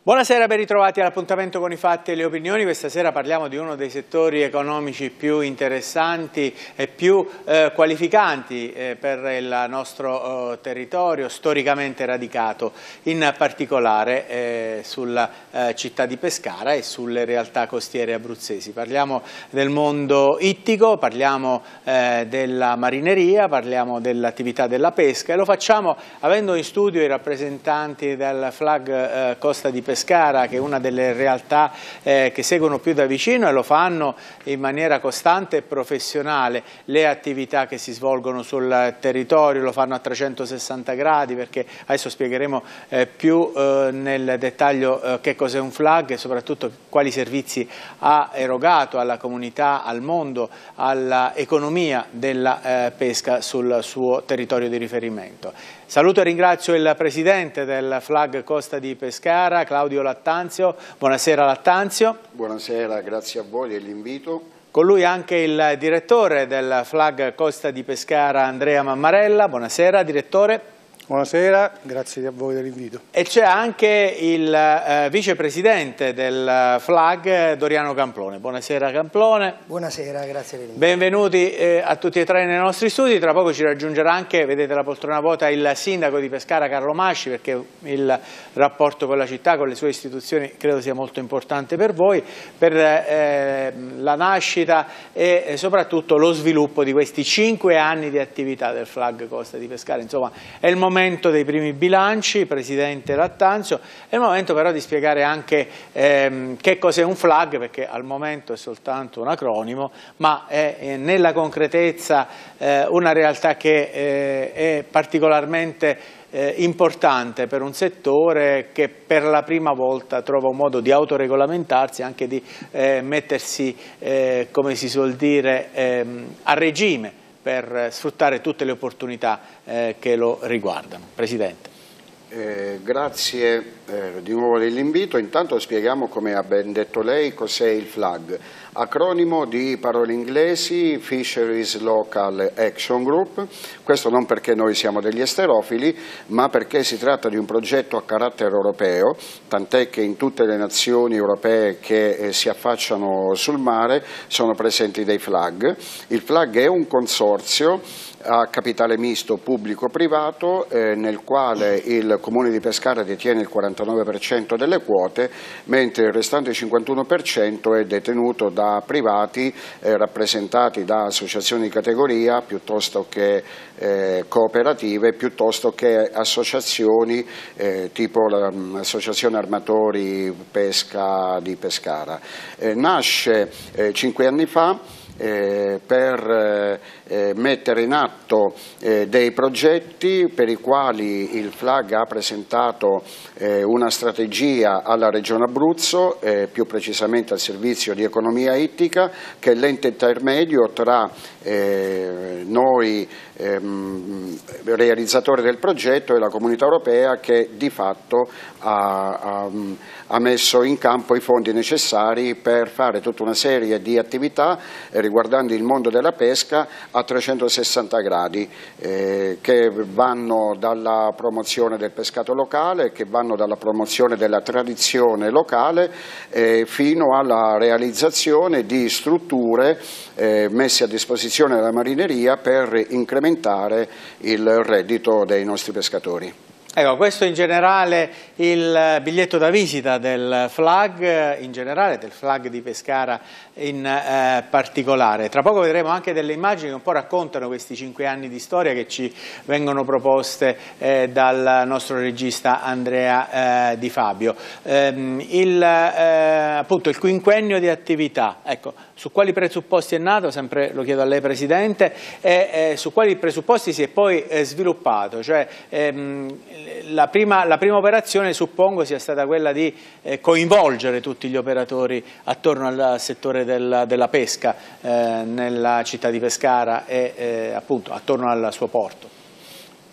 Buonasera, ben ritrovati all'appuntamento con i fatti e le opinioni. Questa sera parliamo di uno dei settori economici più interessanti e più qualificanti per il nostro territorio, storicamente radicato, in particolare sulla città di Pescara e sulle realtà costiere abruzzesi. Parliamo del mondo ittico, parliamo della marineria, parliamo dell'attività della pesca e lo facciamo avendo in studio i rappresentanti del FLAG Costa di Pescara, che è una delle realtà che seguono più da vicino e lo fanno in maniera costante e professionale le attività che si svolgono sul territorio, lo fanno a 360 gradi perché adesso spiegheremo più nel dettaglio che cos'è un FLAG e soprattutto quali servizi ha erogato alla comunità, al mondo, all'economia della pesca sul suo territorio di riferimento. Saluto e ringrazio il presidente del FLAG Costa di Pescara, Claudio Lattanzio. Buonasera Lattanzio. Buonasera, grazie a voi dell'invito. Con lui anche il direttore del FLAG Costa di Pescara, Andrea Mammarella. Buonasera direttore. Buonasera, grazie a voi dell'invito. E c'è anche il vicepresidente del FLAG, Doriano Camplone. Buonasera Camplone. Buonasera, grazie dell'invito. Benvenuti a tutti e tre nei nostri studi. Tra poco ci raggiungerà anche, vedete la poltrona vuota, il sindaco di Pescara Carlo Masci, perché il rapporto con la città, con le sue istituzioni credo sia molto importante per voi, per la nascita e soprattutto lo sviluppo di questi 5 anni di attività del FLAG Costa di Pescara. Insomma, è il momento dei primi bilanci, presidente Lattanzio, è il momento però di spiegare anche che cos'è un FLAG, perché al momento è soltanto un acronimo, ma è nella concretezza una realtà che è particolarmente importante per un settore che per la prima volta trova un modo di autoregolamentarsi, anche di mettersi, come si suol dire, a regime per sfruttare tutte le opportunità che lo riguardano. Presidente. Grazie di nuovo dell'invito. Intanto spieghiamo, come ha ben detto lei, cos'è il FLAG. Acronimo di parole inglesi, Fisheries Local Action Group. Questo non perché noi siamo degli esterofili, ma perché si tratta di un progetto a carattere europeo, tant'è che in tutte le nazioni europee che si affacciano sul mare sono presenti dei FLAG. Il FLAG è un consorzio a capitale misto pubblico-privato nel quale il Comune di Pescara detiene il 49% delle quote, mentre il restante 51% è detenuto da privati rappresentati da associazioni di categoria piuttosto che cooperative, piuttosto che associazioni tipo l'Associazione Armatori Pesca di Pescara. Nasce 5 anni fa per mettere in atto dei progetti per i quali il FLAG ha presentato una strategia alla Regione Abruzzo, più precisamente al Servizio di Economia Ittica, che è l'ente intermedio tra noi realizzatori del progetto e la Comunità Europea, che di fatto ha messo in campo i fondi necessari per fare tutta una serie di attività riguardanti il mondo della pesca a 360 gradi, che vanno dalla promozione del pescato locale, che vanno dalla promozione della tradizione locale fino alla realizzazione di strutture messe a disposizione della marineria per incrementare il reddito dei nostri pescatori. Ecco, questo in generale il biglietto da visita del FLAG, in generale del FLAG di Pescara in particolare. Tra poco vedremo anche delle immagini che un po' raccontano questi 5 anni di storia che ci vengono proposte dal nostro regista Andrea Di Fabio. Appunto il quinquennio di attività, ecco, su quali presupposti è nato, sempre lo chiedo a lei Presidente, e su quali presupposti si è poi sviluppato, cioè la prima operazione suppongo sia stata quella di coinvolgere tutti gli operatori attorno al settore della pesca nella città di Pescara e appunto attorno al suo porto.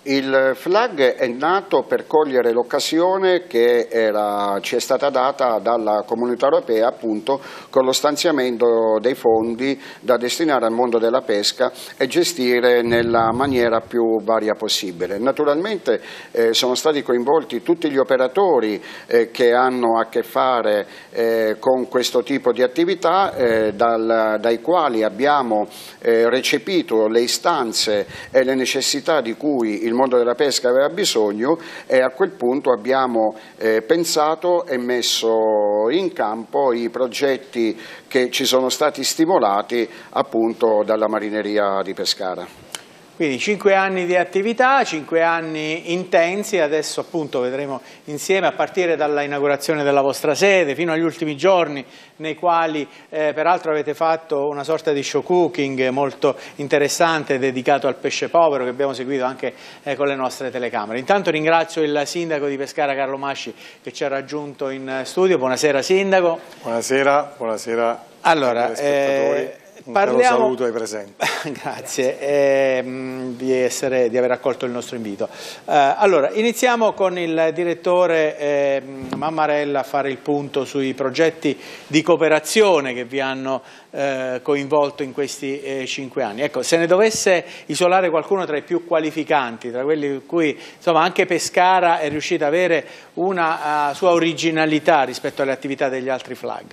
Il FLAG è nato per cogliere l'occasione che ci è stata data dalla Comunità Europea, appunto, con lo stanziamento dei fondi da destinare al mondo della pesca e gestire nella maniera più varia possibile. Naturalmente sono stati coinvolti tutti gli operatori che hanno a che fare con questo tipo di attività, dai quali abbiamo recepito le istanze e le necessità di cui il mondo della pesca aveva bisogno, e a quel punto abbiamo pensato e messo in campo i progetti che ci sono stati stimolati appunto dalla Marineria di Pescara. Quindi 5 anni di attività, 5 anni intensi, adesso appunto vedremo insieme, a partire dalla inaugurazione della vostra sede fino agli ultimi giorni, nei quali peraltro avete fatto una sorta di show cooking molto interessante dedicato al pesce povero, che abbiamo seguito anche con le nostre telecamere. Intanto ringrazio il sindaco di Pescara Carlo Masci che ci ha raggiunto in studio. Buonasera sindaco. Buonasera, buonasera. Allora, spettatori. Un saluto ai presenti. Grazie di aver accolto il nostro invito. Allora, iniziamo con il direttore Mammarella a fare il punto sui progetti di cooperazione che vi hanno coinvolto in questi 5 anni. Ecco, se ne dovesse isolare qualcuno tra i più qualificanti, tra quelli in cui insomma anche Pescara è riuscita ad avere una sua originalità rispetto alle attività degli altri FLAG.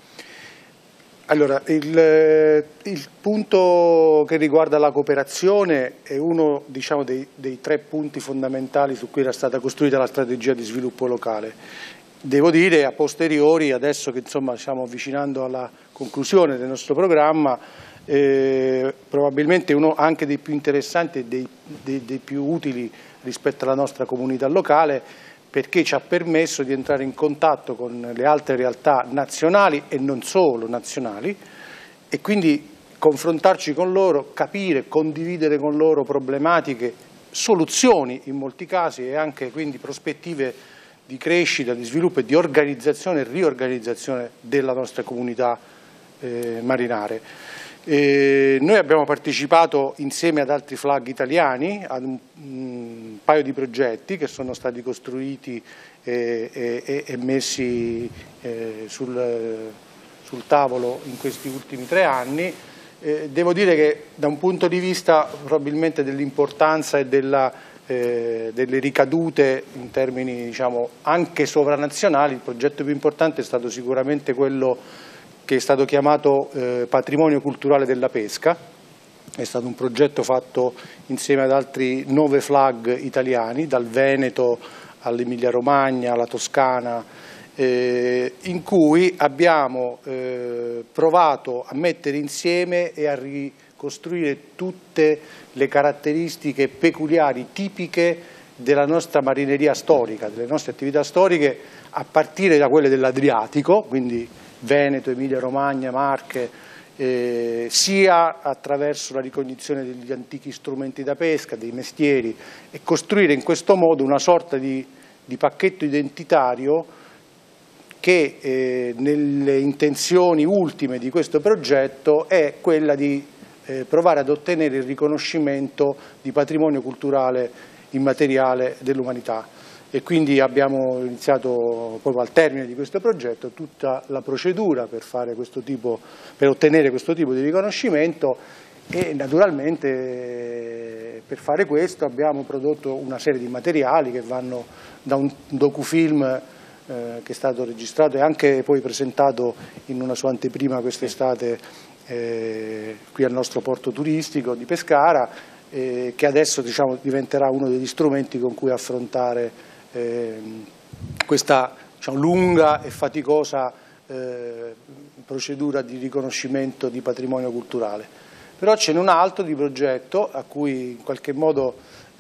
Allora, il punto che riguarda la cooperazione è uno, diciamo, dei 3 punti fondamentali su cui era stata costruita la strategia di sviluppo locale. Devo dire, a posteriori, adesso che insomma stiamo avvicinando alla conclusione del nostro programma, probabilmente uno anche dei più interessanti e dei più utili rispetto alla nostra comunità locale, perché ci ha permesso di entrare in contatto con le altre realtà nazionali e non solo nazionali, e quindi confrontarci con loro, capire, condividere con loro problematiche, soluzioni in molti casi, e anche quindi prospettive di crescita, di sviluppo e di organizzazione e riorganizzazione della nostra comunità marinare. Noi abbiamo partecipato insieme ad altri FLAG italiani ad un paio di progetti che sono stati costruiti e messi sul tavolo in questi ultimi 3 anni. Devo dire che da un punto di vista probabilmente dell'importanza e delle ricadute in termini, diciamo, anche sovranazionali, il progetto più importante è stato sicuramente quello che è stato chiamato Patrimonio Culturale della Pesca. È stato un progetto fatto insieme ad altri 9 FLAG italiani, dal Veneto all'Emilia Romagna, alla Toscana, in cui abbiamo provato a mettere insieme e a ricostruire tutte le caratteristiche peculiari, tipiche della nostra marineria storica, delle nostre attività storiche, a partire da quelle dell'Adriatico, quindi Veneto, Emilia Romagna, Marche, sia attraverso la ricognizione degli antichi strumenti da pesca, dei mestieri, e costruire in questo modo una sorta di pacchetto identitario che nelle intenzioni ultime di questo progetto è quella di provare ad ottenere il riconoscimento di patrimonio culturale immateriale dell'umanità. E quindi abbiamo iniziato proprio al termine di questo progetto tutta la procedura per ottenere questo tipo di riconoscimento, e naturalmente per fare questo abbiamo prodotto una serie di materiali che vanno da un docufilm che è stato registrato e anche poi presentato in una sua anteprima quest'estate qui al nostro porto turistico di Pescara, che adesso, diciamo, diventerà uno degli strumenti con cui affrontare questa, diciamo, lunga e faticosa procedura di riconoscimento di patrimonio culturale. Però ce n'è un altro di progetto a cui in qualche modo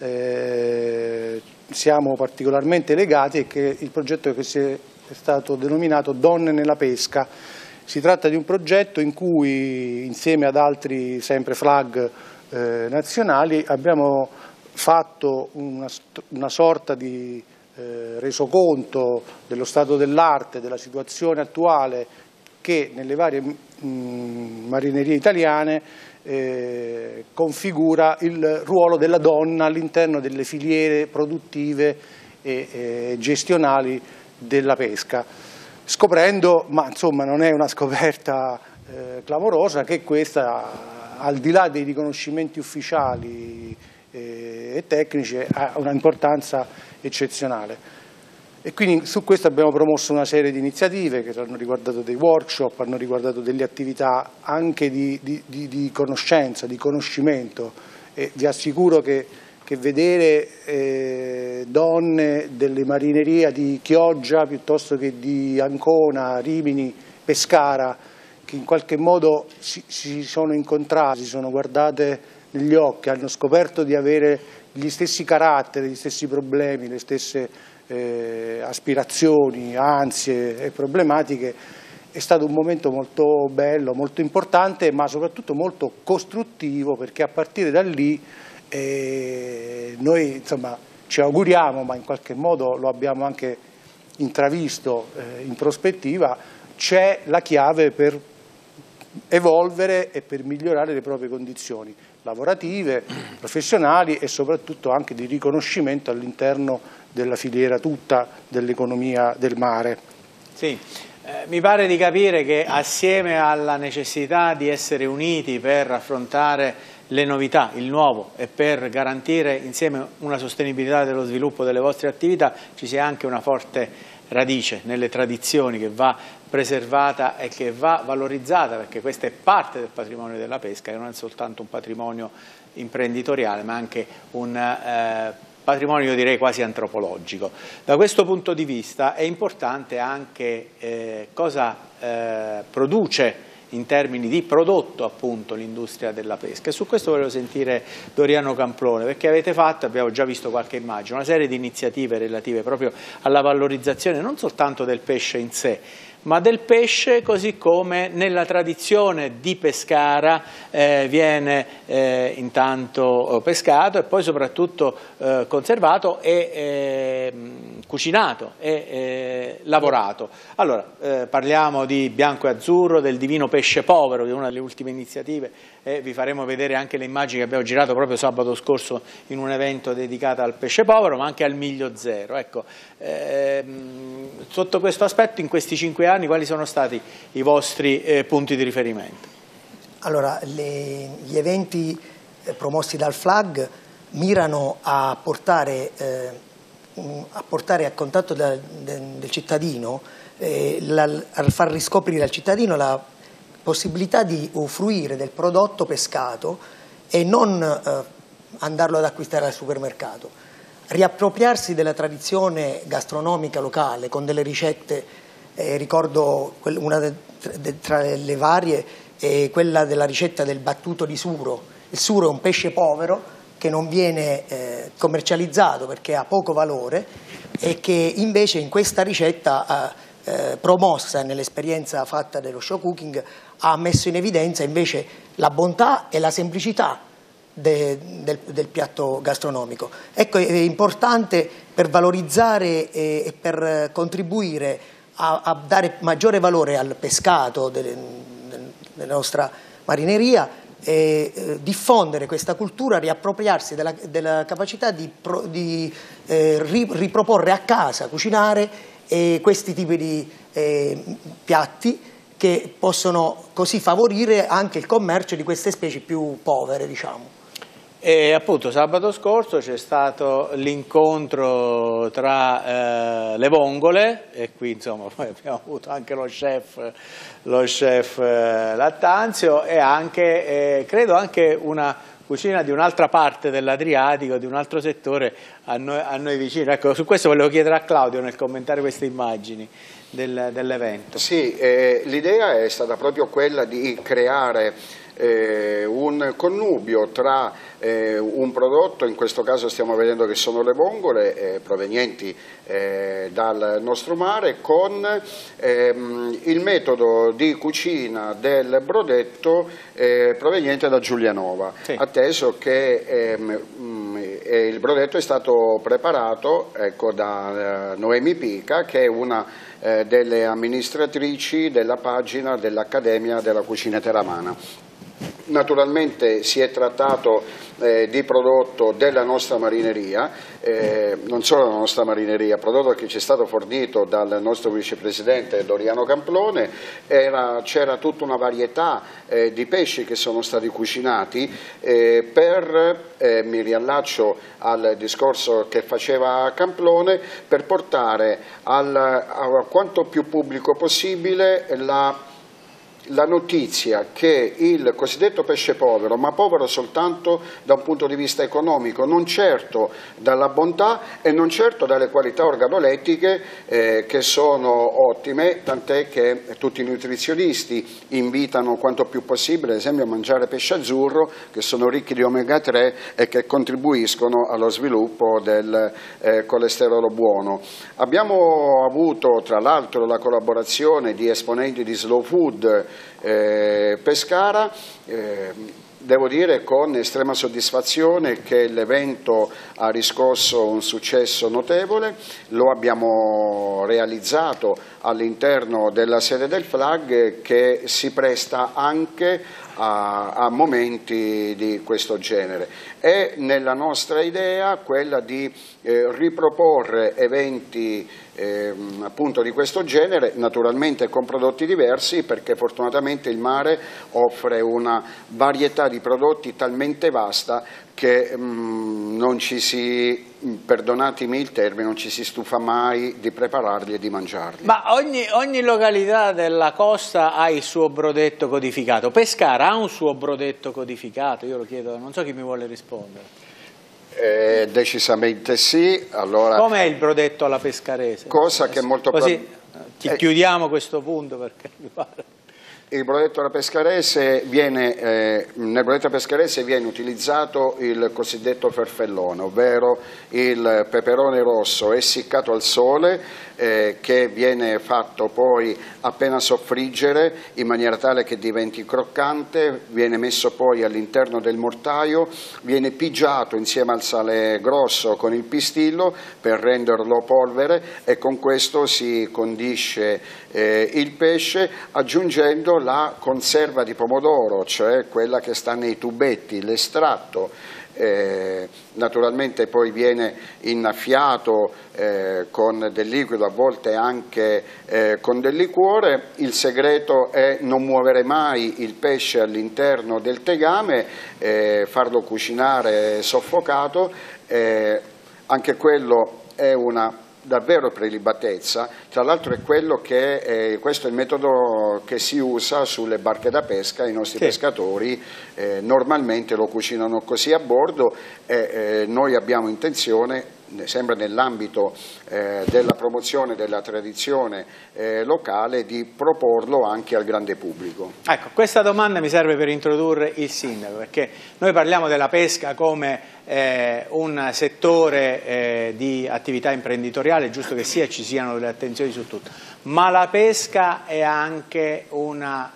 siamo particolarmente legati, e che è il progetto che è stato denominato Donne nella Pesca. Si tratta di un progetto in cui, insieme ad altri sempre FLAG nazionali, abbiamo fatto una sorta di resoconto dello stato dell'arte, della situazione attuale che nelle varie marinerie italiane configura il ruolo della donna all'interno delle filiere produttive e gestionali della pesca, scoprendo, ma insomma non è una scoperta clamorosa, che questa, al di là dei riconoscimenti ufficiali e tecnici, ha una importanza eccezionale. E quindi su questo abbiamo promosso una serie di iniziative che hanno riguardato dei workshop, hanno riguardato delle attività anche di conoscenza, di conoscimento, e vi assicuro che vedere donne delle marinerie di Chioggia piuttosto che di Ancona, Rimini, Pescara, che in qualche modo si sono incontrate, si sono guardate negli occhi, hanno scoperto di avere gli stessi caratteri, gli stessi problemi, le stesse aspirazioni, ansie e problematiche, è stato un momento molto bello, molto importante, ma soprattutto molto costruttivo, perché a partire da lì noi insomma ci auguriamo, ma in qualche modo lo abbiamo anche intravisto in prospettiva, c'è la chiave per evolvere e per migliorare le proprie condizioni lavorative, professionali e soprattutto anche di riconoscimento all'interno della filiera tutta dell'economia del mare. Sì, mi pare di capire che assieme alla necessità di essere uniti per affrontare le novità, il nuovo, e per garantire insieme una sostenibilità dello sviluppo delle vostre attività, ci sia anche una forte radice nelle tradizioni che va preservata e che va valorizzata, perché questa è parte del patrimonio della pesca, che non è soltanto un patrimonio imprenditoriale, ma anche un patrimonio, io direi, quasi antropologico. Da questo punto di vista è importante anche cosa produce in termini di prodotto appunto l'industria della pesca, e su questo volevo sentire Doriano Camplone, perché avete fatto, abbiamo già visto qualche immagine, una serie di iniziative relative proprio alla valorizzazione non soltanto del pesce in sé, ma del pesce così come nella tradizione di Pescara viene intanto pescato e poi soprattutto conservato e cucinato e lavorato. Allora, parliamo di bianco e azzurro, del divino pesce povero, che è una delle ultime iniziative, e vi faremo vedere anche le immagini che abbiamo girato proprio sabato scorso in un evento dedicato al pesce povero, ma anche al miglio zero. Ecco, sotto questo aspetto, in questi 5 anni, quali sono stati i vostri punti di riferimento? Allora, gli eventi promossi dal FLAG mirano a portare a contatto del cittadino, a far riscoprire al cittadino la possibilità di usufruire del prodotto pescato e non andarlo ad acquistare al supermercato. Riappropriarsi della tradizione gastronomica locale con delle ricette, ricordo una tra le varie, quella della ricetta del battuto di suro. Il suro è un pesce povero che non viene commercializzato perché ha poco valore e che invece in questa ricetta promossa nell'esperienza fatta dello show cooking ha messo in evidenza invece la bontà e la semplicità del piatto gastronomico. Ecco, è importante per valorizzare e per contribuire a dare maggiore valore al pescato della nostra marineria, diffondere questa cultura, riappropriarsi della capacità di riproporre a casa, cucinare questi tipi di piatti che possono così favorire anche il commercio di queste specie più povere, diciamo. E appunto sabato scorso c'è stato l'incontro tra le vongole, e qui insomma poi abbiamo avuto anche lo chef Lattanzio, e anche credo anche una cucina di un'altra parte dell'Adriatico, di un altro settore a noi vicino. Ecco, su questo volevo chiedere a Claudio nel commentare queste immagini dell'evento. Sì, l'idea è stata proprio quella di creare un connubio tra un prodotto, in questo caso stiamo vedendo che sono le vongole provenienti dal nostro mare, con il metodo di cucina del brodetto proveniente da Giulianova, sì. Atteso che il brodetto è stato preparato, ecco, da Noemi Pica, che è una delle amministratrici della pagina dell'Accademia della Cucina Teramana. Naturalmente si è trattato di prodotto della nostra marineria, non solo la nostra marineria, prodotto che ci è stato fornito dal nostro vicepresidente Doriano Camplone. C'era tutta una varietà di pesci che sono stati cucinati mi riallaccio al discorso che faceva Camplone, per portare a quanto più pubblico possibile la notizia che il cosiddetto pesce povero, ma povero soltanto da un punto di vista economico, non certo dalla bontà e non certo dalle qualità organolettiche che sono ottime, tant'è che tutti i nutrizionisti invitano quanto più possibile, ad esempio, a mangiare pesce azzurro, che sono ricchi di omega 3 e che contribuiscono allo sviluppo del colesterolo buono. Abbiamo avuto tra l'altro la collaborazione di esponenti di Slow Food Pescara, devo dire con estrema soddisfazione che l'evento ha riscosso un successo notevole. Lo abbiamo realizzato all'interno della sede del FLAG, che si presta anche a momenti di questo genere. È nella nostra idea quella di riproporre eventi appunto di questo genere, naturalmente con prodotti diversi, perché fortunatamente il mare offre una varietà di prodotti talmente vasta che non ci si, perdonatemi il termine, non ci si stufa mai di prepararli e di mangiarli. Ma ogni località della costa ha il suo brodetto codificato. Pescara ha un suo brodetto codificato? Io lo chiedo, non so chi mi vuole rispondere. Decisamente sì. Allora, com'è il brodetto alla pescarese? Cosa che è molto così chiudiamo questo punto, perché mi pare. Il brodetto alla pescarese nel brodetto pescarese viene utilizzato il cosiddetto ferfellone, ovvero il peperone rosso essiccato al sole, che viene fatto poi appena soffriggere in maniera tale che diventi croccante, viene messo poi all'interno del mortaio, viene pigiato insieme al sale grosso con il pistillo per renderlo polvere, e con questo si condisce il pesce, aggiungendo la conserva di pomodoro, cioè quella che sta nei tubetti, l'estratto. Naturalmente poi viene innaffiato con del liquido, a volte anche con del liquore. Il segreto è non muovere mai il pesce all'interno del tegame, farlo cucinare soffocato, anche quello è una davvero prelibatezza. Tra l'altro è quello che questo è il metodo che si usa sulle barche da pesca. I nostri pescatori normalmente lo cucinano così a bordo, e noi abbiamo intenzione, sempre nell'ambito della promozione della tradizione locale, di proporlo anche al grande pubblico. Ecco, questa domanda mi serve per introdurre il sindaco, perché noi parliamo della pesca come un settore di attività imprenditoriale, è giusto che sia, ci siano delle attenzioni su tutto, ma la pesca è anche una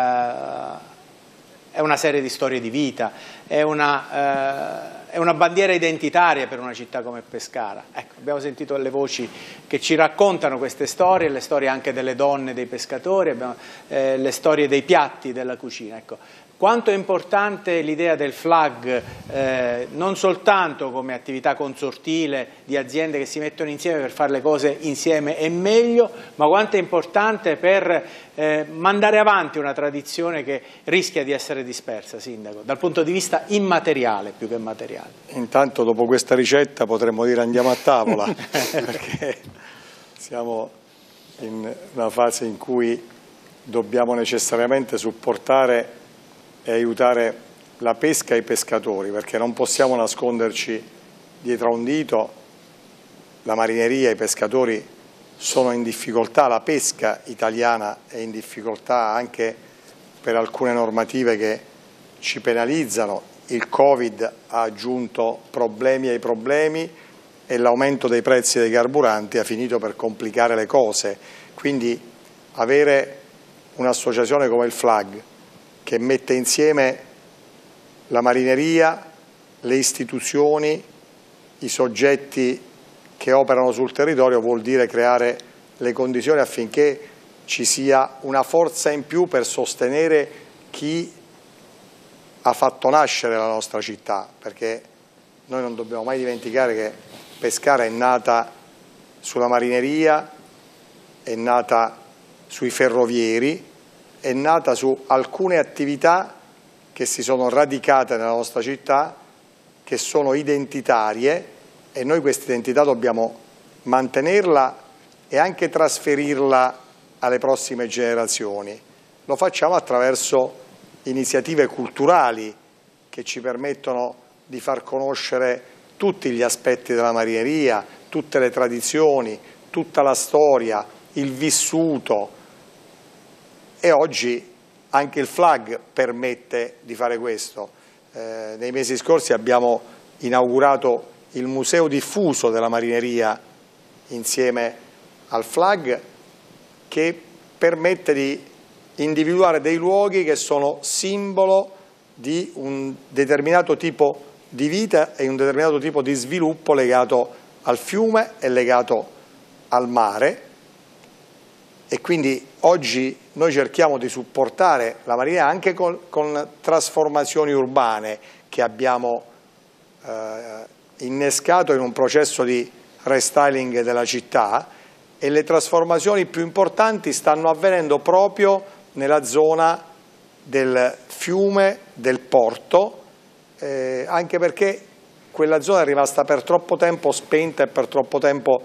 serie di storie di vita, è una bandiera identitaria per una città come Pescara. Ecco, abbiamo sentito le voci che ci raccontano queste storie, le storie anche delle donne, dei pescatori, le storie dei piatti, della cucina. Ecco, quanto è importante l'idea del FLAG, non soltanto come attività consortile di aziende che si mettono insieme per fare le cose insieme e meglio, ma quanto è importante per mandare avanti una tradizione che rischia di essere dispersa, Sindaco, dal punto di vista immateriale più che materiale. Intanto dopo questa ricetta potremmo dire andiamo a tavola, perché siamo in una fase in cui dobbiamo necessariamente supportare e aiutare la pesca e i pescatori, perché non possiamo nasconderci dietro a un dito. La marineria e i pescatori sono in difficoltà, la pesca italiana è in difficoltà anche per alcune normative che ci penalizzano. Il Covid ha aggiunto problemi ai problemi e l'aumento dei prezzi dei carburanti ha finito per complicare le cose. Quindi avere un'associazione come il FLAG, che mette insieme la marineria, le istituzioni, i soggetti che operano sul territorio vuol dire creare le condizioni affinché ci sia una forza in più per sostenere chi ha fatto nascere la nostra città, perché noi non dobbiamo mai dimenticare che Pescara è nata sulla marineria, è nata sui ferrovieri, è nata su alcune attività che si sono radicate nella nostra città, che sono identitarie, e noi questa identità dobbiamo mantenerla e anche trasferirla alle prossime generazioni. Lo facciamo attraverso iniziative culturali che ci permettono di far conoscere tutti gli aspetti della marineria, tutte le tradizioni, tutta la storia, il vissuto, e oggi anche il FLAG permette di fare questo. Nei mesi scorsi abbiamo inaugurato il Museo Diffuso della Marineria insieme al FLAG, che permette di individuare dei luoghi che sono simbolo di un determinato tipo di vita e un determinato tipo di sviluppo legato al fiume e legato al mare, e quindi oggi noi cerchiamo di supportare la marineria anche con trasformazioni urbane che abbiamo innescato in un processo di restyling della città, e le trasformazioni più importanti stanno avvenendo proprio nella zona del fiume, del porto, anche perché quella zona è rimasta per troppo tempo spenta e per troppo tempo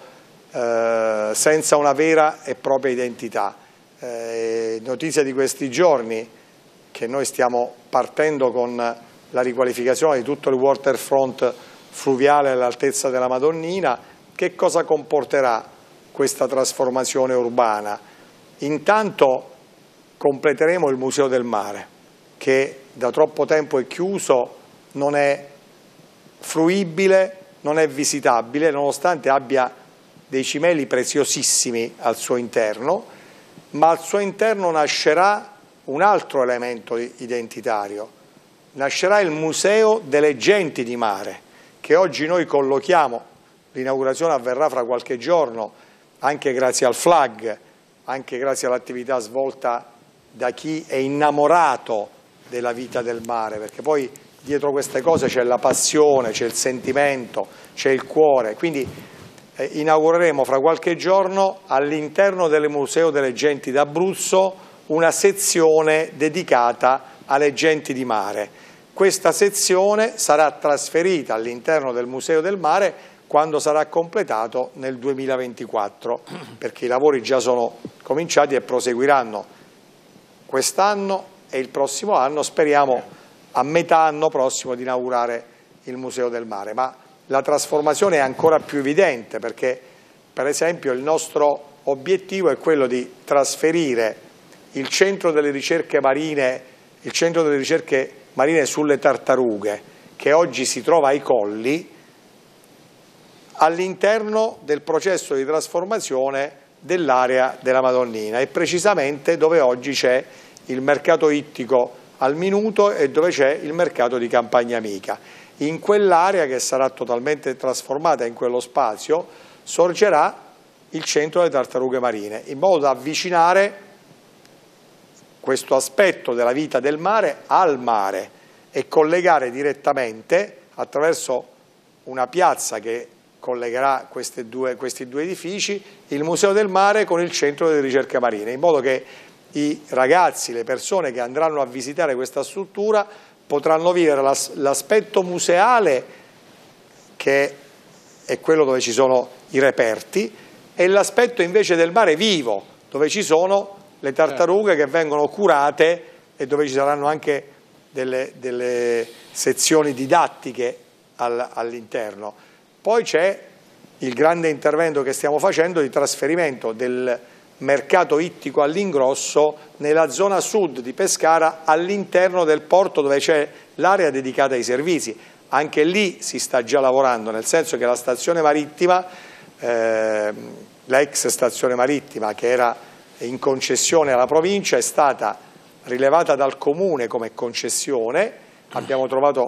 senza una vera e propria identità. Notizia di questi giorni che noi stiamo partendo con la riqualificazione di tutto il waterfront fluviale all'altezza della Madonnina. Che cosa comporterà questa trasformazione urbana? Intanto completeremo il Museo del Mare, che da troppo tempo è chiuso, non è fruibile, non è visitabile, nonostante abbia dei cimeli preziosissimi al suo interno, ma al suo interno nascerà un altro elemento identitario. Nascerà il Museo delle Genti di Mare, che oggi noi collochiamo. L'inaugurazione avverrà fra qualche giorno, anche grazie al FLAG, anche grazie all'attività svolta da chi è innamorato della vita del mare, perché poi dietro queste cose c'è la passione, c'è il sentimento, c'è il cuore. Quindi inaugureremo fra qualche giorno all'interno del Museo delle Genti d'Abruzzo una sezione dedicata alle genti di mare. Questa sezione sarà trasferita all'interno del Museo del Mare quando sarà completato nel 2024, perché i lavori già sono cominciati e proseguiranno quest'anno e il prossimo anno. Speriamo a metà anno prossimo di inaugurare il Museo del Mare, ma la trasformazione è ancora più evidente perché, per esempio, il nostro obiettivo è quello di trasferire il centro delle ricerche marine, sulle tartarughe, che oggi si trova ai Colli, all'interno del processo di trasformazione dell'area della Madonnina, e precisamente dove oggi c'è il mercato ittico al Minuto e dove c'è il mercato di Campagna Amica. In quell'area, che sarà totalmente trasformata in quello spazio, sorgerà il centro delle tartarughe marine, in modo da avvicinare questo aspetto della vita del mare al mare e collegare direttamente, attraverso una piazza che collegherà questi due edifici, il Museo del Mare con il centro delle ricerche marine, in modo che i ragazzi, le persone che andranno a visitare questa struttura potranno vivere l'aspetto museale, che è quello dove ci sono i reperti, e l'aspetto invece del mare vivo, dove ci sono le tartarughe che vengono curate e dove ci saranno anche delle sezioni didattiche all'interno. Poi c'è il grande intervento che stiamo facendo di trasferimento del mercato ittico all'ingrosso nella zona sud di Pescara, all'interno del porto, dove c'è l'area dedicata ai servizi. Anche lì si sta già lavorando, nel senso che la stazione marittima, l'ex stazione marittima che era in concessione alla provincia, è stata rilevata dal comune come concessione. Abbiamo trovato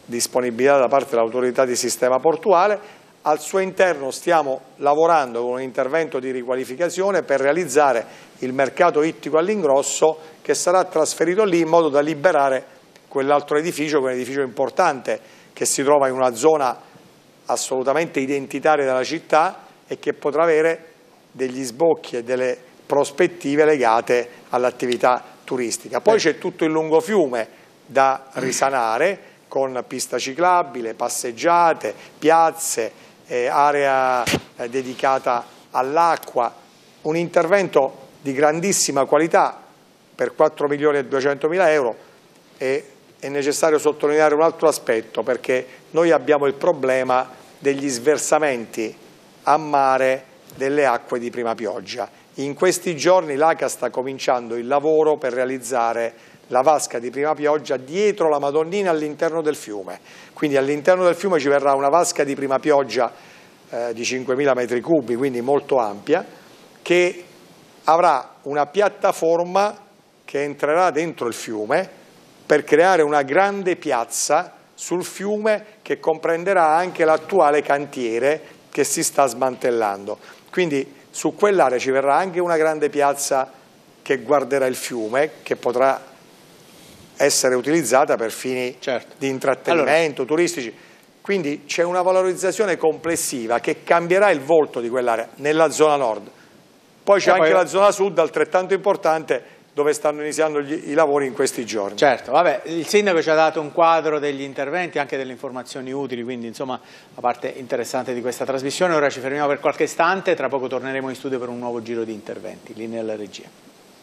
disponibilità da parte dell'autorità di sistema portuale. Al suo interno stiamo lavorando con un intervento di riqualificazione per realizzare il mercato ittico all'ingrosso, che sarà trasferito lì in modo da liberare quell'altro edificio, che è un edificio importante che si trova in una zona assolutamente identitaria della città e che potrà avere degli sbocchi e delle prospettive legate all'attività turistica. Poi c'è tutto il lungofiume da risanare con pista ciclabile, passeggiate, piazze, area dedicata all'acqua, un intervento di grandissima qualità per 4.200.000 euro. E è necessario sottolineare un altro aspetto, perché noi abbiamo il problema degli sversamenti a mare delle acque di prima pioggia. In questi giorni l'ACA sta cominciando il lavoro per realizzare la vasca di prima pioggia dietro la Madonnina all'interno del fiume. Quindi all'interno del fiume ci verrà una vasca di prima pioggia di 5.000 metri cubi, quindi molto ampia, che avrà una piattaforma che entrerà dentro il fiume per creare una grande piazza sul fiume che comprenderà anche l'attuale cantiere che si sta smantellando. Quindi su quell'area ci verrà anche una grande piazza che guarderà il fiume, che potrà essere utilizzata per fini di intrattenimento, turistici. Quindi c'è una valorizzazione complessiva che cambierà il volto di quell'area nella zona nord. Poi c'è anche la zona sud, altrettanto importante, dove stanno iniziando i lavori in questi giorni. Certo, vabbè, il sindaco ci ha dato un quadro degli interventi, anche delle informazioni utili, quindi insomma la parte interessante di questa trasmissione. Ora ci fermiamo per qualche istante, tra poco torneremo in studio per un nuovo giro di interventi. Linea alla regia.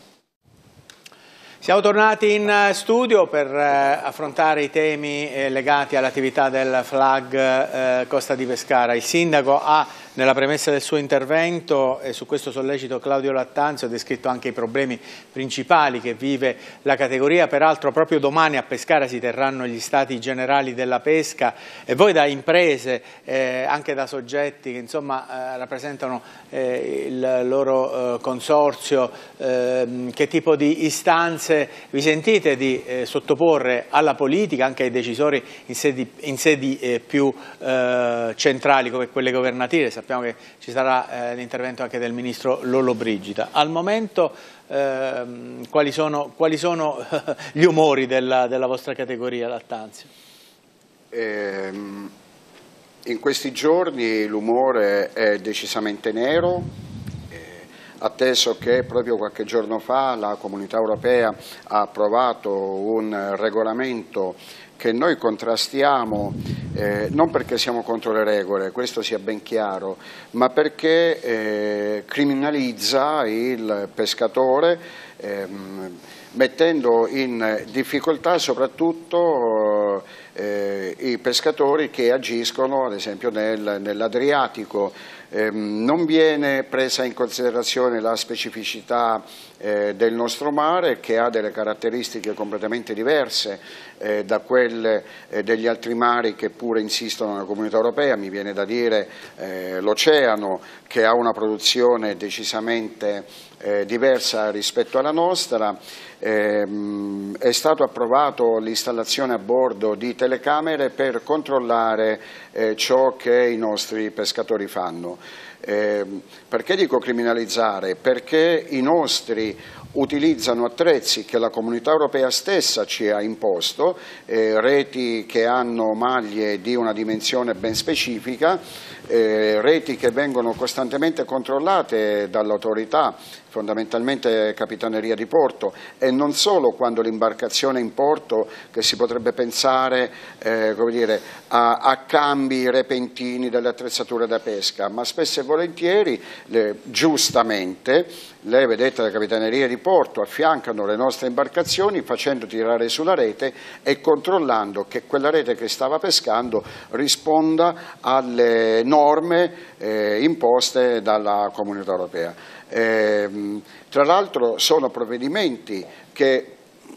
Siamo tornati in studio per affrontare i temi legati all'attività del FLAG Costa di Pescara. Il sindaco ha, nella premessa del suo intervento, e su questo sollecito Claudio Lattanzio, ha descritto anche i problemi principali che vive la categoria. Peraltro proprio domani a Pescara si terranno gli stati generali della pesca, e voi da imprese, anche da soggetti che insomma rappresentano il loro consorzio, che tipo di istanze vi sentite di sottoporre alla politica, anche ai decisori in sedi più centrali come quelle governative? Sappiamo che ci sarà l'intervento anche del ministro Lollobrigida. Al momento quali sono gli umori della vostra categoria, Lattanzio? In questi giorni l'umore è decisamente nero, atteso che proprio qualche giorno fa la Comunità Europea ha approvato un regolamento che noi contrastiamo, non perché siamo contro le regole, questo sia ben chiaro, ma perché criminalizza il pescatore, mettendo in difficoltà soprattutto i pescatori che agiscono ad esempio nell'Adriatico. Non viene presa in considerazione la specificità del nostro mare, che ha delle caratteristiche completamente diverse da quelle degli altri mari che pure insistono nella Comunità Europea. Mi viene da dire l'oceano, che ha una produzione decisamente diversa rispetto alla nostra. È stato approvato l'installazione a bordo di telecamere per controllare ciò che i nostri pescatori fanno. Perché dico criminalizzare? Perché i nostri utilizzano attrezzi che la Comunità Europea stessa ci ha imposto, reti che hanno maglie di una dimensione ben specifica, reti che vengono costantemente controllate dall'autorità, fondamentalmente Capitaneria di Porto, e non solo quando l'imbarcazione è in porto, che si potrebbe pensare come dire, a cambi repentini delle attrezzature da pesca, ma spesso e volentieri, giustamente, lei vedete la Capitaneria di Porto affiancano le nostre imbarcazioni facendo tirare sulla rete e controllando che quella rete che stava pescando risponda alle norme imposte dalla Comunità Europea. Tra l'altro sono provvedimenti che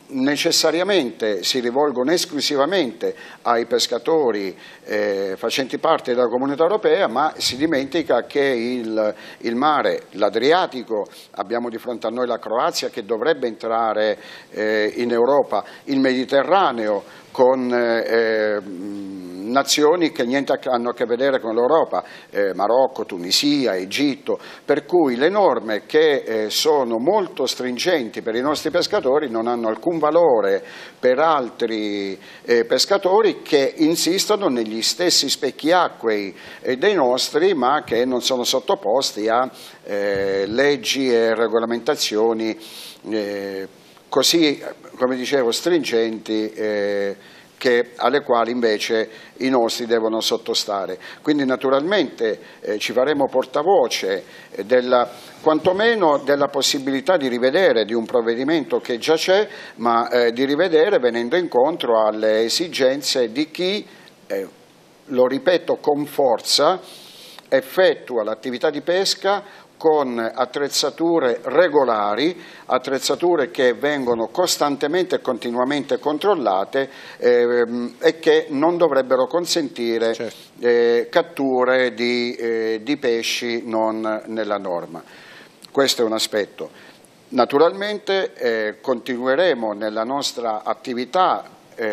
necessariamente si rivolgono esclusivamente ai pescatori facenti parte della Comunità Europea, ma si dimentica che il mare, l'Adriatico, abbiamo di fronte a noi la Croazia che dovrebbe entrare in Europa, il Mediterraneo con nazioni che niente hanno a che vedere con l'Europa, Marocco, Tunisia, Egitto, per cui le norme che sono molto stringenti per i nostri pescatori non hanno alcun valore per altri pescatori che insistono negli stessi specchiacquei dei nostri, ma che non sono sottoposti a leggi e regolamentazioni così, come dicevo, stringenti alle quali invece i nostri devono sottostare. Quindi naturalmente ci faremo portavoce quantomeno della possibilità di rivedere di un provvedimento che già c'è, ma di rivedere venendo incontro alle esigenze di chi, lo ripeto con forza, effettua l'attività di pesca con attrezzature regolari, attrezzature che vengono costantemente e continuamente controllate e che non dovrebbero consentire catture di pesci non nella norma. Questo è un aspetto. Naturalmente continueremo nella nostra attività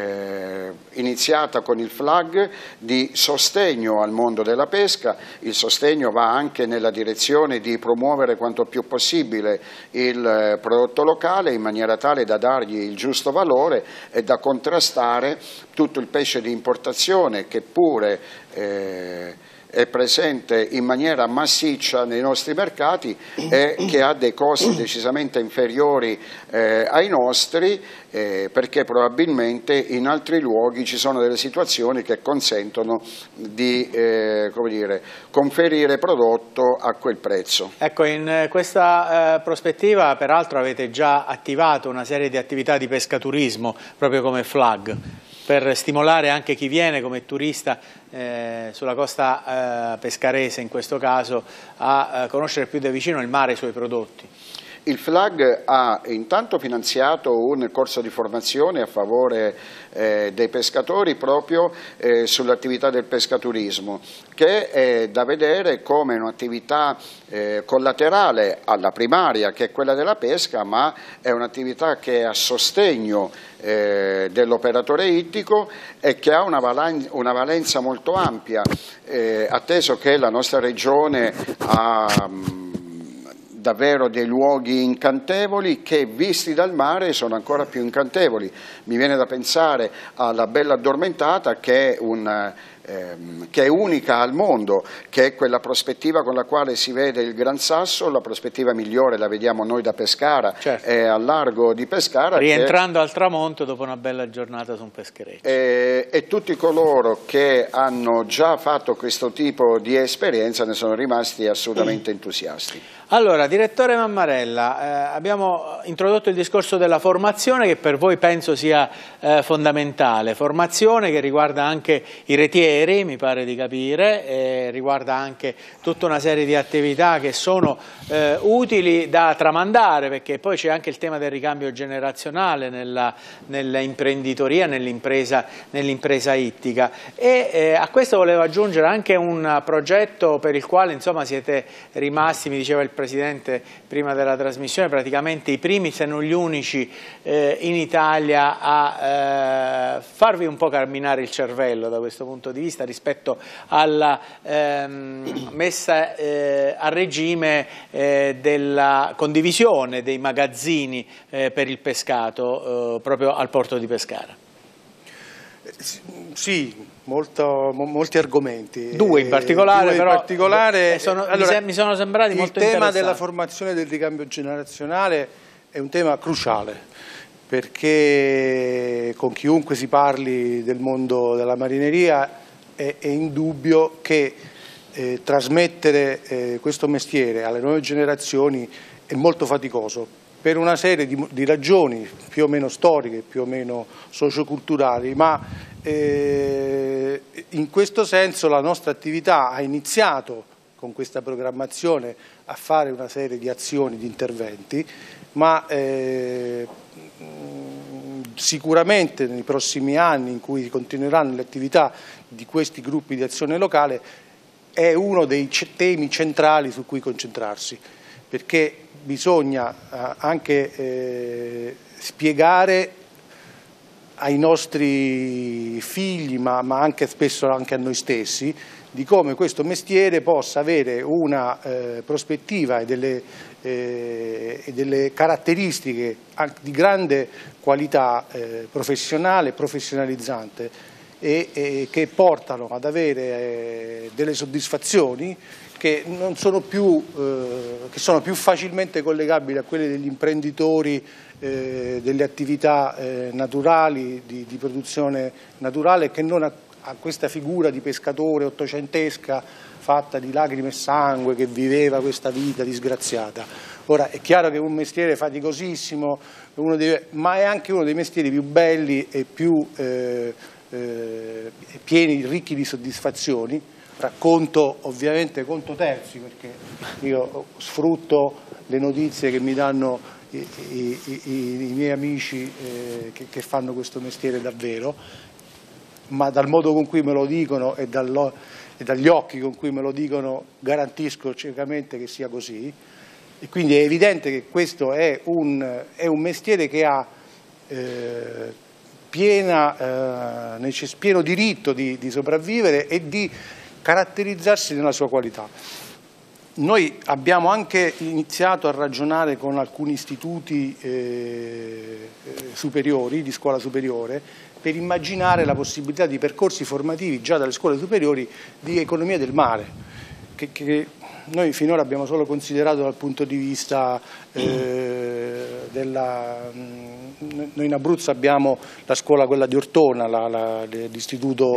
iniziata con il FLAG di sostegno al mondo della pesca. Il sostegno va anche nella direzione di promuovere quanto più possibile il prodotto locale in maniera tale da dargli il giusto valore e da contrastare tutto il pesce di importazione che pure è presente in maniera massiccia nei nostri mercati e che ha dei costi decisamente inferiori ai nostri, perché probabilmente in altri luoghi ci sono delle situazioni che consentono di come dire, conferire prodotto a quel prezzo. Ecco, in questa prospettiva peraltro avete già attivato una serie di attività di pescaturismo proprio come FLAG, per stimolare anche chi viene come turista sulla costa pescarese in questo caso a conoscere più da vicino il mare e i suoi prodotti. Il FLAG ha intanto finanziato un corso di formazione a favore dei pescatori proprio sull'attività del pescaturismo, che è da vedere come un'attività collaterale alla primaria, che è quella della pesca, ma è un'attività che è a sostegno dell'operatore ittico e che ha una valenza molto ampia, atteso che la nostra regione ha davvero dei luoghi incantevoli che visti dal mare sono ancora più incantevoli. Mi viene da pensare alla Bella Addormentata che è unica al mondo, che è quella prospettiva con la quale si vede il Gran Sasso. La prospettiva migliore la vediamo noi da Pescara, certo, è al largo di Pescara. Rientrando al tramonto dopo una bella giornata su un peschereccio. E tutti coloro che hanno già fatto questo tipo di esperienza ne sono rimasti assolutamente entusiasti. Allora, direttore Mammarella, abbiamo introdotto il discorso della formazione che per voi penso sia fondamentale, formazione che riguarda anche i retieri, mi pare di capire, riguarda anche tutta una serie di attività che sono utili da tramandare, perché poi c'è anche il tema del ricambio generazionale nell'imprenditoria, nell'impresa ittica, e a questo volevo aggiungere anche un progetto per il quale insomma siete rimasti, mi diceva il Presidente prima della trasmissione, praticamente i primi se non gli unici in Italia a farvi un po' camminare il cervello da questo punto di vista rispetto alla messa a regime della condivisione dei magazzini per il pescato proprio al porto di Pescara. Sì, molti argomenti. Due in particolare, allora, mi sono sembrati molto interessanti. Il tema della formazione del ricambio generazionale è un tema cruciale, perché con chiunque si parli del mondo della marineria è indubbio che trasmettere questo mestiere alle nuove generazioni è molto faticoso, per una serie di ragioni più o meno storiche, più o meno socioculturali, ma in questo senso la nostra attività ha iniziato con questa programmazione a fare una serie di azioni, di interventi, ma sicuramente nei prossimi anni in cui continueranno le attività di questi gruppi di azione locale è uno dei temi centrali su cui concentrarsi, perché bisogna anche spiegare ai nostri figli, ma anche spesso anche a noi stessi, di come questo mestiere possa avere una prospettiva e delle caratteristiche di grande qualità professionale e professionalizzante e che portano ad avere delle soddisfazioni che non sono più, che sono più facilmente collegabili a quelle degli imprenditori delle attività naturali, di produzione naturale, che non a questa figura di pescatore ottocentesca fatta di lacrime e sangue, che viveva questa vita disgraziata. Ora è chiaro che è un mestiere faticosissimo, ma è anche uno dei mestieri più belli e più pieni, ricchi di soddisfazioni. Racconto ovviamente conto terzi, perché io sfrutto le notizie che mi danno i miei amici che fanno questo mestiere davvero, ma dal modo con cui me lo dicono e dagli occhi con cui me lo dicono garantisco ciecamente che sia così. E quindi è evidente che questo è un mestiere che ha pieno diritto di sopravvivere e di caratterizzarsi nella sua qualità. Noi abbiamo anche iniziato a ragionare con alcuni istituti superiori, di scuola superiore, per immaginare la possibilità di percorsi formativi già dalle scuole superiori di economia del mare, che noi finora abbiamo solo considerato dal punto di vista noi in Abruzzo abbiamo la scuola, quella di Ortona, l'istituto,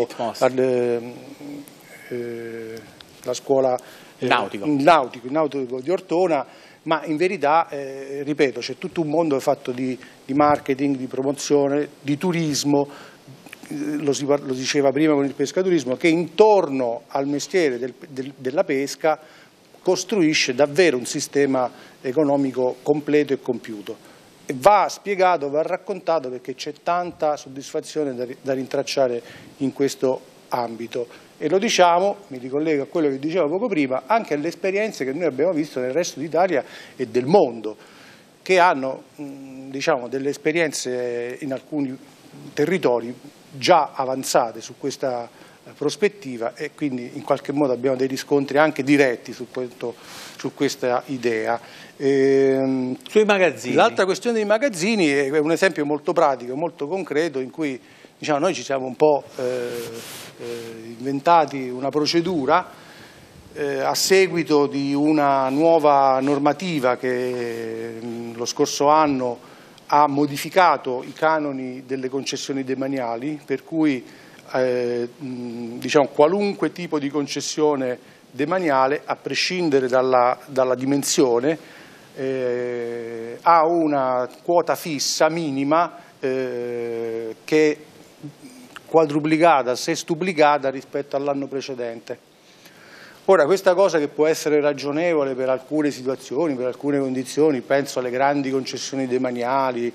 la scuola nautico di Ortona, ma in verità, ripeto, c'è tutto un mondo fatto di marketing, di promozione, di turismo, lo diceva prima con il pescaturismo, che intorno al mestiere della pesca costruisce davvero un sistema economico completo e compiuto. E va spiegato, va raccontato, perché c'è tanta soddisfazione da rintracciare in questo ambito. E lo diciamo, mi ricollego a quello che dicevo poco prima, anche alle esperienze che noi abbiamo visto nel resto d'Italia e del mondo, che hanno diciamo, delle esperienze in alcuni territori già avanzate su questa prospettiva, e quindi in qualche modo abbiamo dei riscontri anche diretti su questa idea. Sui magazzini. L'altra questione dei magazzini è un esempio molto pratico, molto concreto, in cui diciamo, noi ci siamo un po' inventati una procedura a seguito di una nuova normativa che lo scorso anno ha modificato i canoni delle concessioni demaniali, per cui diciamo, qualunque tipo di concessione demaniale, a prescindere dalla dimensione, ha una quota fissa minima che è quadruplicata, sestuplicata rispetto all'anno precedente. Ora, questa cosa, che può essere ragionevole per alcune situazioni, per alcune condizioni, penso alle grandi concessioni demaniali,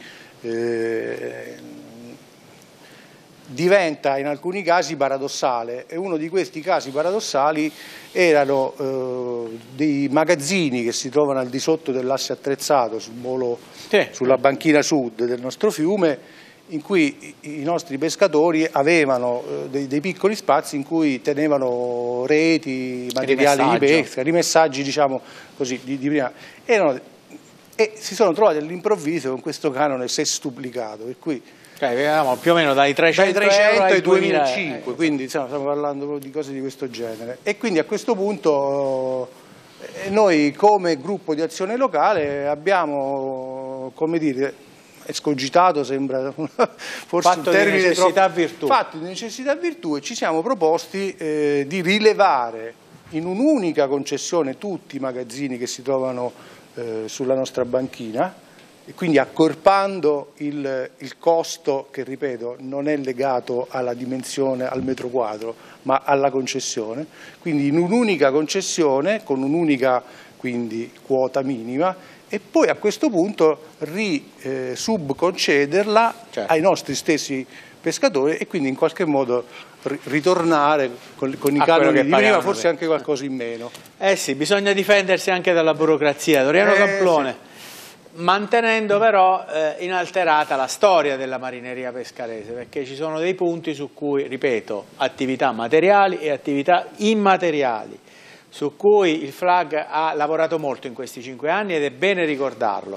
diventa in alcuni casi paradossale, e uno di questi casi paradossali erano dei magazzini che si trovano al di sotto dell'asse attrezzato sulla banchina sud del nostro fiume, in cui i nostri pescatori avevano dei piccoli spazi in cui tenevano reti, materiali di pesca, rimessaggi, diciamo così, di prima. E si sono trovati all'improvviso con questo canone sestuplicado, per cui avevamo più o meno dai 300 ai 2005, quindi stiamo parlando di cose di questo genere. E quindi a questo punto noi, come gruppo di azione locale, abbiamo, come dire, escogitato, sembra forse fatto un termine necessità-virtù. Fatto di necessità-virtù, e ci siamo proposti di rilevare in un'unica concessione tutti i magazzini che si trovano sulla nostra banchina, e quindi accorpando il costo, che ripeto non è legato alla dimensione, al metro quadro, ma alla concessione, quindi in un'unica concessione con un'unica quindi quota minima, e poi a questo punto subconcederla ai nostri stessi pescatori e quindi in qualche modo ritornare con i canoni di prima, forse anche qualcosa in meno. Sì, bisogna difendersi anche dalla burocrazia. Doriano Camplone, sì. Mantenendo però inalterata la storia della marineria pescarese, perché ci sono dei punti su cui, ripeto, attività materiali e attività immateriali, su cui il FLAG ha lavorato molto in questi 5 anni ed è bene ricordarlo.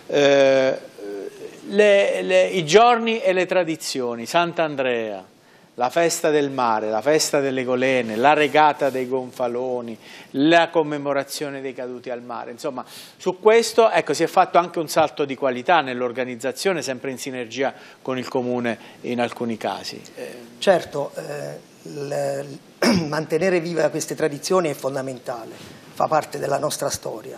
I giorni e le tradizioni, Sant'Andrea, la festa del mare, la festa delle golene, la regata dei gonfaloni, la commemorazione dei caduti al mare, insomma su questo si è fatto anche un salto di qualità nell'organizzazione, sempre in sinergia con il Comune in alcuni casi. Certo, mantenere viva queste tradizioni è fondamentale, fa parte della nostra storia.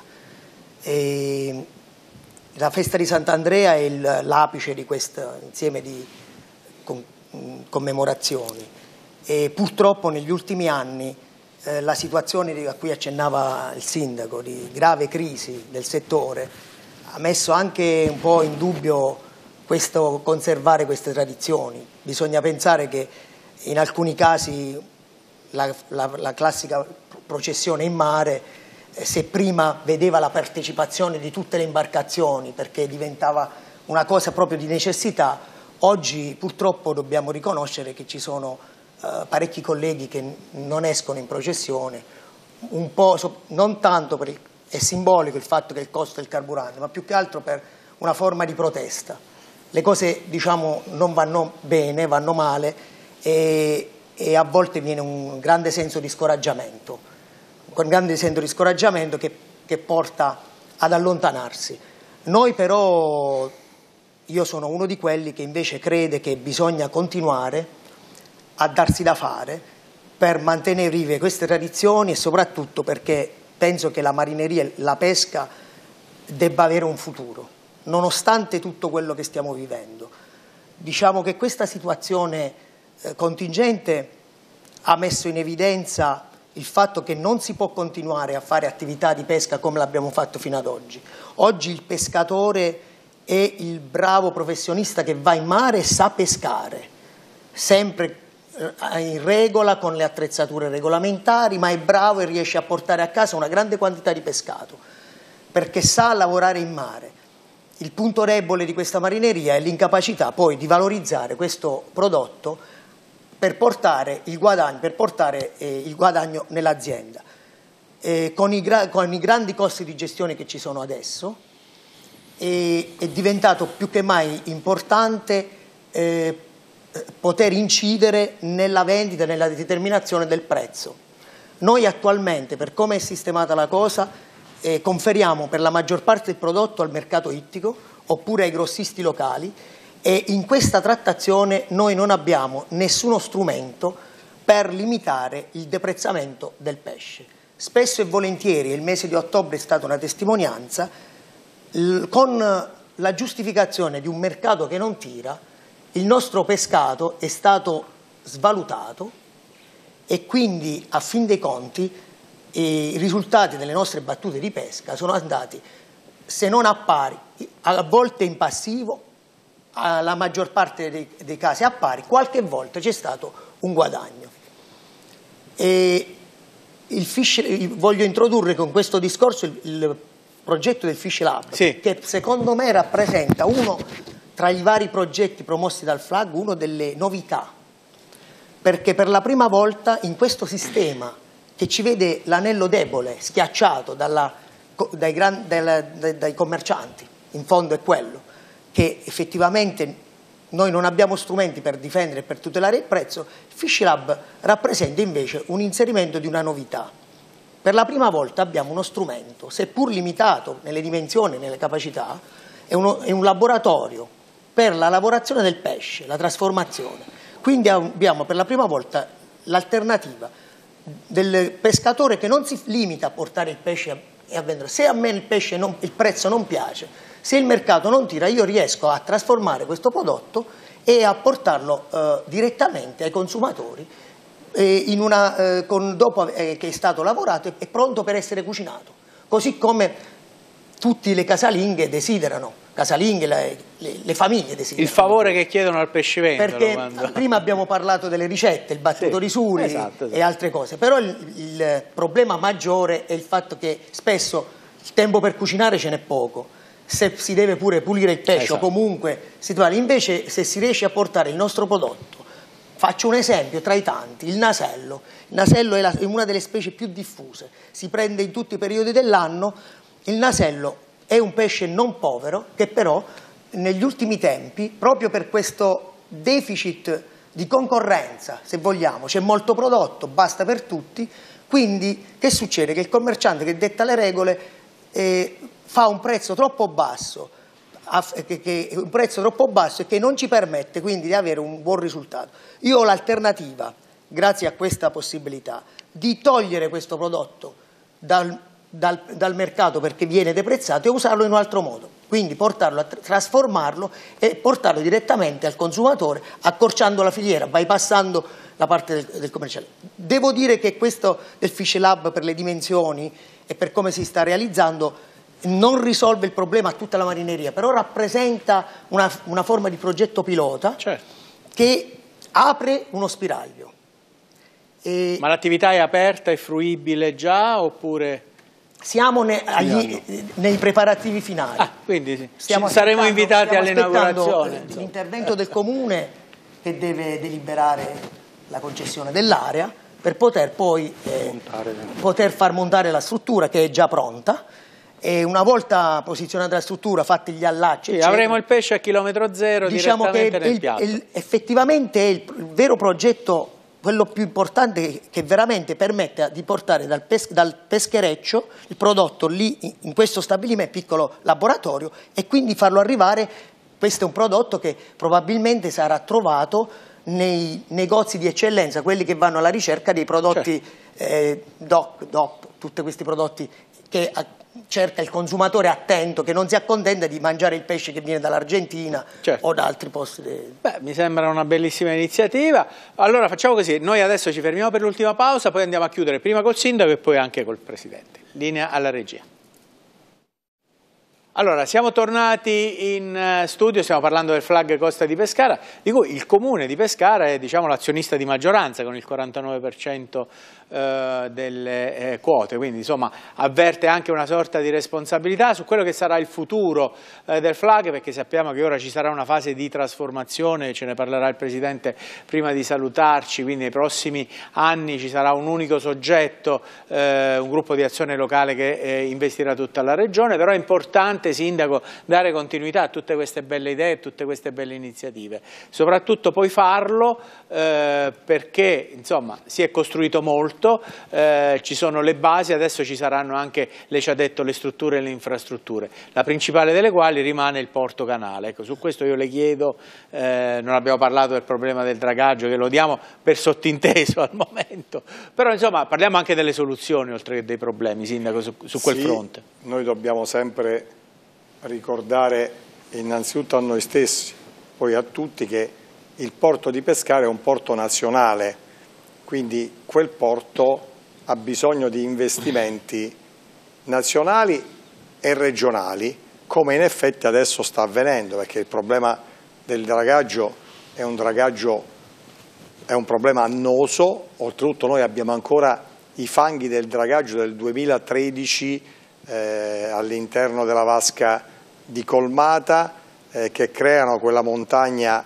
La festa di Sant'Andrea è l'apice di questo insieme di commemorazioni e purtroppo negli ultimi anni la situazione a cui accennava il sindaco di grave crisi del settore ha messo anche un po' in dubbio conservare queste tradizioni. Bisogna pensare che in alcuni casi la classica processione in mare, se prima vedeva la partecipazione di tutte le imbarcazioni perché diventava una cosa proprio di necessità, oggi purtroppo dobbiamo riconoscere che ci sono parecchi colleghi che non escono in processione, un po' non tanto è simbolico il fatto che il costo del carburante, ma più che altro per una forma di protesta. Le cose non vanno bene, vanno male e a volte viene un grande senso di scoraggiamento, che porta ad allontanarsi. Noi però, io sono uno di quelli che invece crede che bisogna continuare a darsi da fare per mantenere vive queste tradizioni e soprattutto perché penso che la marineria e la pesca debba avere un futuro, nonostante tutto quello che stiamo vivendo. Diciamo che questa situazione contingente ha messo in evidenza il fatto che non si può continuare a fare attività di pesca come l'abbiamo fatto fino ad oggi. Oggi il pescatore è il bravo professionista che va in mare e sa pescare, sempre in regola con le attrezzature regolamentari, ma è bravo e riesce a portare a casa una grande quantità di pescato, perché sa lavorare in mare. Il punto debole di questa marineria è l'incapacità poi di valorizzare questo prodotto per portare il guadagno nell'azienda. Con i grandi costi di gestione che ci sono adesso, è diventato più che mai importante poter incidere nella vendita, nella determinazione del prezzo. Noi attualmente, per come è sistemata la cosa, conferiamo per la maggior parte del prodotto al mercato ittico oppure ai grossisti locali e in questa trattazione noi non abbiamo nessuno strumento per limitare il deprezzamento del pesce. Spesso e volentieri, il mese di ottobre è stata una testimonianza, con la giustificazione di un mercato che non tira, il nostro pescato è stato svalutato e quindi a fin dei conti i risultati delle nostre battute di pesca sono andati, se non a pari, a volte in passivo, alla maggior parte dei casi a pari, qualche volta c'è stato un guadagno. Voglio introdurre con questo discorso il progetto del Fish Lab, sì, che secondo me rappresenta uno tra i vari progetti promossi dal FLAG, uno delle novità, perché per la prima volta in questo sistema che ci vede l'anello debole schiacciato dai commercianti, in fondo è quello, che effettivamente noi non abbiamo strumenti per difendere e per tutelare il prezzo, il Fish Lab rappresenta invece un inserimento di una novità. Per la prima volta abbiamo uno strumento, seppur limitato nelle dimensioni e nelle capacità, è un laboratorio per la lavorazione del pesce, la trasformazione. Quindi abbiamo per la prima volta l'alternativa del pescatore che non si limita a portare il pesce e a vendere. Se a me il prezzo non piace, se il mercato non tira, io riesco a trasformare questo prodotto e a portarlo direttamente ai consumatori dopo che è stato lavorato e pronto per essere cucinato. Così come tutte le casalinghe desiderano. Casalinghe, le famiglie desiderano. Il favore che chiedono al pescivendolo. Perché quando... prima abbiamo parlato delle ricette, il battuto di suri esatto. e altre cose, però il problema maggiore è il fatto che spesso il tempo per cucinare ce n'è poco, se si deve pure pulire il pesce o comunque si trova. Invece se si riesce a portare il nostro prodotto, faccio un esempio tra i tanti, il nasello. Il nasello è una delle specie più diffuse, si prende in tutti i periodi dell'anno. Il nasello è un pesce non povero che però negli ultimi tempi, proprio per questo deficit di concorrenza, se vogliamo, c'è molto prodotto, basta per tutti, quindi che succede? Che il commerciante che detta le regole fa un prezzo troppo basso, e che non ci permette quindi di avere un buon risultato. Io ho l'alternativa, grazie a questa possibilità, di togliere questo prodotto dal mercato perché viene deprezzato e usarlo in un altro modo, quindi trasformarlo e portarlo direttamente al consumatore, accorciando la filiera, bypassando la parte del commerciale. Devo dire che questo del Fish Lab, per le dimensioni e per come si sta realizzando, non risolve il problema a tutta la marineria, però rappresenta una forma di progetto pilota che apre uno spiraglio. Ma l'attività è aperta e fruibile già oppure... Siamo nei preparativi finali. Quindi saremo invitati all'inaugurazione. L'intervento del Comune che deve deliberare la concessione dell'area per poter poi far montare la struttura che è già pronta. E una volta posizionata la struttura, fatti gli allacci, avremo il pesce a chilometro zero, diciamo direttamente nel piatto. Effettivamente è il vero progetto, quello più importante, che veramente permette di portare dal peschereccio il prodotto lì in questo stabilimento, piccolo laboratorio, e quindi farlo arrivare. Questo è un prodotto che probabilmente sarà trovato nei negozi di eccellenza, quelli che vanno alla ricerca dei prodotti DOP, tutti questi prodotti che cerca il consumatore attento, che non si accontenta di mangiare il pesce che viene dall'Argentina o da altri posti. Mi sembra una bellissima iniziativa. Allora facciamo così, noi adesso ci fermiamo per l'ultima pausa, poi andiamo a chiudere prima col sindaco e poi anche col presidente. Linea alla regia. Allora, siamo tornati in studio, stiamo parlando del Flag Costa di Pescara, di cui il Comune di Pescara è, diciamo, l'azionista di maggioranza con il 49% delle quote, quindi insomma avverte anche una sorta di responsabilità su quello che sarà il futuro del Flag, perché sappiamo che ora ci sarà una fase di trasformazione, ce ne parlerà il Presidente prima di salutarci, quindi nei prossimi anni ci sarà un unico soggetto, un gruppo di azione locale che investirà tutta la regione, però è importante, Sindaco, dare continuità a tutte queste belle idee, a tutte queste belle iniziative, soprattutto poi farlo perché insomma si è costruito molto, ci sono le basi, adesso ci saranno anche, lei ci ha detto, le strutture e le infrastrutture, la principale delle quali rimane il porto canale. Ecco, su questo io le chiedo, non abbiamo parlato del problema del dragaggio, che lo diamo per sottinteso al momento, però insomma parliamo anche delle soluzioni oltre che dei problemi, Sindaco, su quel fronte. Noi dobbiamo sempre ricordare innanzitutto a noi stessi, poi a tutti, che il porto di Pescara è un porto nazionale, quindi quel porto ha bisogno di investimenti nazionali e regionali, come in effetti adesso sta avvenendo, perché il problema del dragaggio è un problema annoso. Oltretutto noi abbiamo ancora i fanghi del dragaggio del 2013 all'interno della vasca di Colmata, che creano quella montagna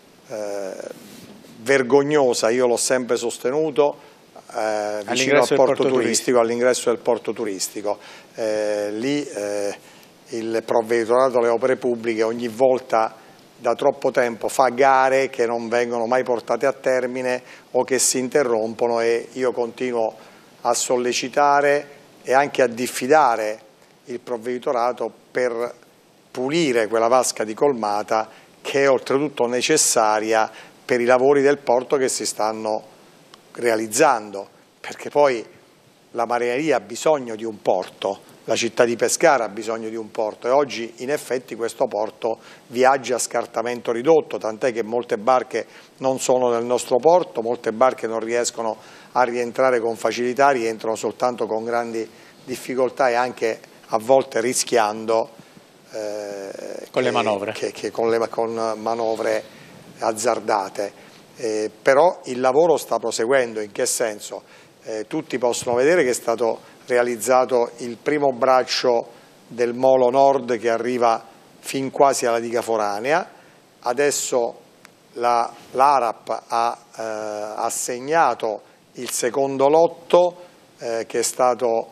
vergognosa, io l'ho sempre sostenuto, vicino al porto turistico, all'ingresso del porto turistico. Lì il provveditorato alle opere pubbliche ogni volta da troppo tempo fa gare che non vengono mai portate a termine o che si interrompono, e io continuo a sollecitare e anche a diffidare il provveditorato per pulire quella vasca di Colmata, che è oltretutto necessaria per i lavori del porto che si stanno realizzando, perché poi la marineria ha bisogno di un porto, la città di Pescara ha bisogno di un porto, e oggi in effetti questo porto viaggia a scartamento ridotto, tant'è che molte barche non sono nel nostro porto, molte barche non riescono a rientrare con facilità, rientrano soltanto con grandi difficoltà e anche a volte rischiando con le manovre. Con manovre azzardate. Però il lavoro sta proseguendo. In che senso? Tutti possono vedere che è stato realizzato il primo braccio del Molo Nord che arriva fin quasi alla diga foranea. Adesso l'ARAP ha assegnato il secondo lotto che è stato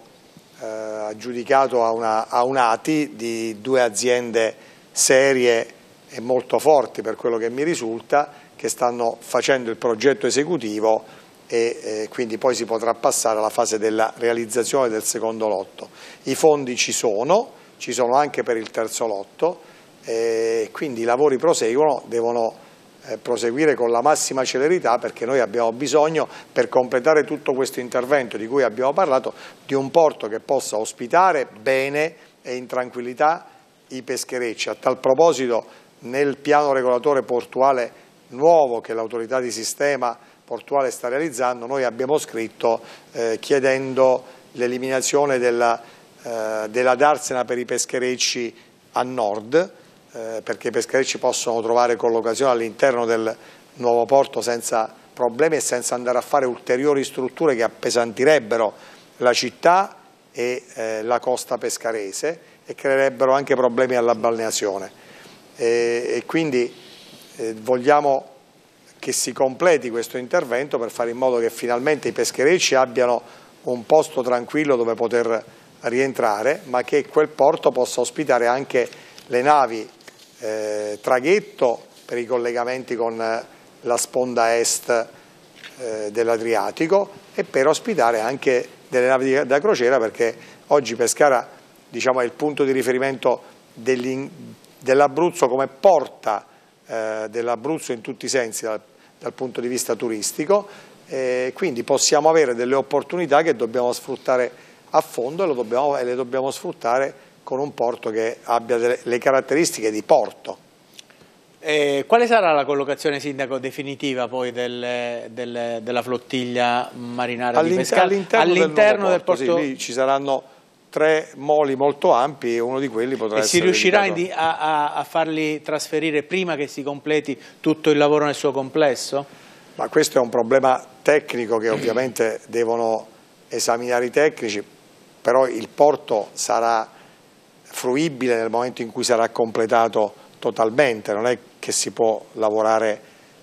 aggiudicato a un'ATI di 2 aziende serie e molto forti, per quello che mi risulta, che stanno facendo il progetto esecutivo e quindi poi si potrà passare alla fase della realizzazione del secondo lotto. I fondi ci sono anche per il terzo lotto, quindi i lavori proseguono, devono proseguire con la massima celerità, perché noi abbiamo bisogno, per completare tutto questo intervento di cui abbiamo parlato, di un porto che possa ospitare bene e in tranquillità i pescherecci. A tal proposito, nel piano regolatore portuale nuovo che l'autorità di sistema portuale sta realizzando, noi abbiamo scritto chiedendo l'eliminazione della darsena per i pescherecci a nord, perché i pescherecci possono trovare collocazione all'interno del nuovo porto senza problemi e senza andare a fare ulteriori strutture che appesantirebbero la città e la costa pescarese e creerebbero anche problemi alla balneazione. E quindi vogliamo che si completi questo intervento per fare in modo che finalmente i pescherecci abbiano un posto tranquillo dove poter rientrare, ma che quel porto possa ospitare anche le navi traghetto per i collegamenti con la sponda est dell'Adriatico e per ospitare anche delle navi da crociera, perché oggi Pescara, diciamo, è il punto di riferimento dell'Abruzzo come porta dell'Abruzzo in tutti i sensi dal punto di vista turistico, quindi possiamo avere delle opportunità che dobbiamo sfruttare a fondo e le dobbiamo sfruttare con un porto che abbia le caratteristiche di porto. Quale sarà la collocazione, sindaco, definitiva poi della flottiglia marinara di Pescara? All'interno del porto? Sì, lì ci saranno 3 moli molto ampi e uno di quelli potrà essere dedicato. Si riuscirà a farli trasferire prima che si completi tutto il lavoro nel suo complesso? Ma questo è un problema tecnico che ovviamente devono esaminare i tecnici, però il porto sarà fruibile nel momento in cui sarà completato totalmente, non è che si può lavorare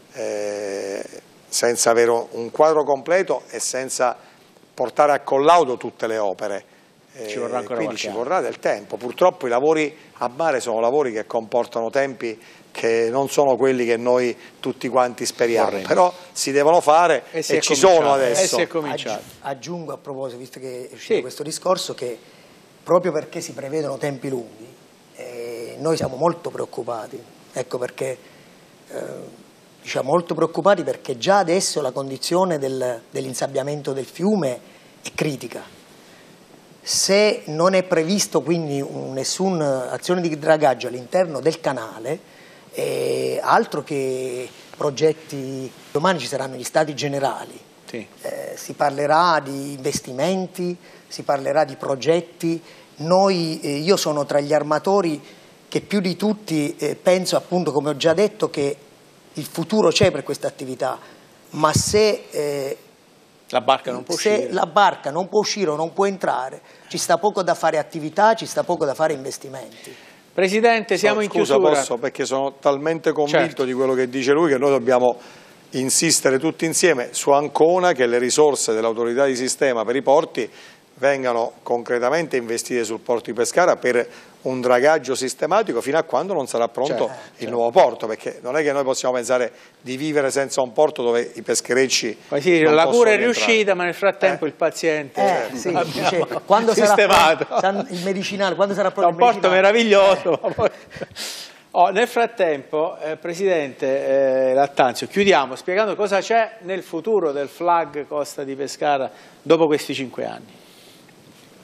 senza avere un quadro completo e senza portare a collaudo tutte le opere. Ci vorrà ancora quindi ci vorrà del tempo. Purtroppo i lavori a mare sono lavori che comportano tempi che non sono quelli che noi tutti quanti speriamo, però si devono fare e ci sono adesso. Si è cominciato. Aggiungo a proposito, visto che c'è questo discorso, che proprio perché si prevedono tempi lunghi, noi siamo molto preoccupati, ecco perché diciamo molto preoccupati, perché già adesso la condizione dell'insabbiamento del fiume è critica. Se non è previsto quindi nessuna azione di dragaggio all'interno del canale, altro che progetti, domani ci saranno gli stati generali, sì. Si parlerà di investimenti, si parlerà di progetti. Io sono tra gli armatori che più di tutti penso, appunto, come ho già detto, che il futuro c'è per questa attività, ma se la barca non può uscire. Se la barca non può uscire o non può entrare, ci sta poco da fare attività, ci sta poco da fare investimenti. Presidente, siamo in chiusura. Scusa, posso? Perché sono talmente convinto di quello che dice lui che noi dobbiamo insistere tutti insieme su Ancona, che le risorse dell'autorità di sistema per i porti vengano concretamente investite sul porto di Pescara per un dragaggio sistematico fino a quando non sarà pronto il nuovo porto, perché non è che noi possiamo pensare di vivere senza un porto dove i pescherecci la cura è riuscita, ma nel frattempo il paziente quando sistemato. Il medicinale, quando sarà pronto un porto meraviglioso. Nel frattempo, Presidente Lattanzio, chiudiamo spiegando cosa c'è nel futuro del FLAG Costa di Pescara dopo questi 5 anni.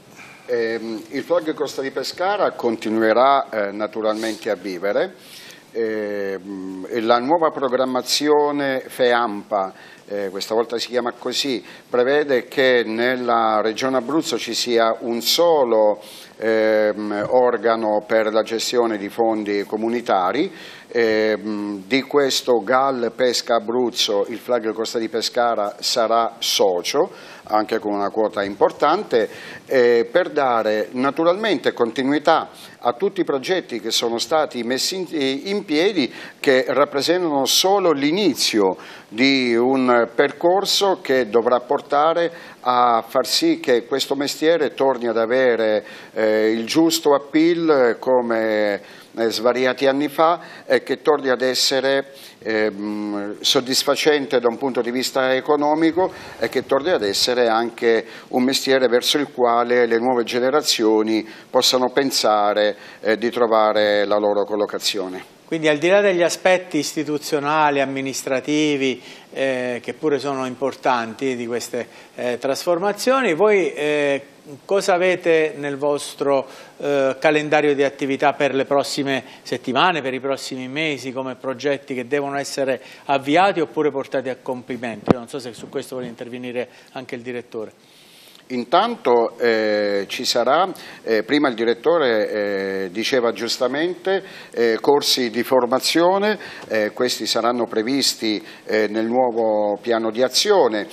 Il FLAG Costa di Pescara continuerà naturalmente a vivere. la nuova programmazione FEAMPA, questa volta si chiama così, prevede che nella Regione Abruzzo ci sia un solo organo per la gestione di fondi comunitari. Di questo GAL Pesca Abruzzo il FLAG Costa di Pescara sarà socio, anche con una quota importante, per dare naturalmente continuità a tutti i progetti che sono stati messi in piedi, che rappresentano solo l'inizio di un percorso che dovrà portare a far sì che questo mestiere torni ad avere il giusto appeal come svariati anni fa, e che torni ad essere soddisfacente da un punto di vista economico, e che torni ad essere anche un mestiere verso il quale le nuove generazioni possano pensare di trovare la loro collocazione. Quindi al di là degli aspetti istituzionali, amministrativi, che pure sono importanti di queste trasformazioni, voi cosa avete nel vostro calendario di attività per le prossime settimane, per i prossimi mesi, come progetti che devono essere avviati oppure portati a compimento? Io non so se su questo vuole intervenire anche il direttore. Intanto ci sarà, prima il direttore diceva giustamente, corsi di formazione, questi saranno previsti nel nuovo piano di azione.